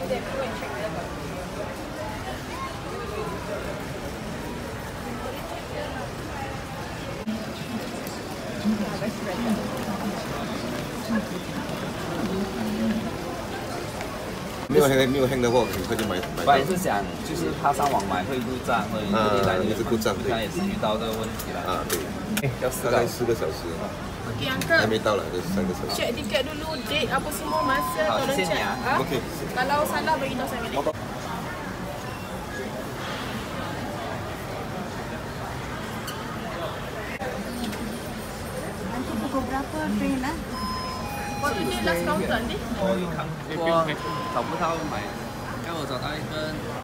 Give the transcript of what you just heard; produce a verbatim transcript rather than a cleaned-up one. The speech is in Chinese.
没有黑没有黑的货，很快就买买到。 我也是想，就是他上网买会故障，或者这里来一直故障，对。 他也是遇到这个问题了。 啊，对。 要四大概四个小时。 Okey, Uncle. 还没到了，就是三个小时。 Check tiket dulu, date apa semua masa tolong check. Ha? Okey. Kalau salah bagi tahu saya balik. Nanti pukul berapa train ah? Waktu dia last counter ni. 我有看过，找不到买，让我找到一个。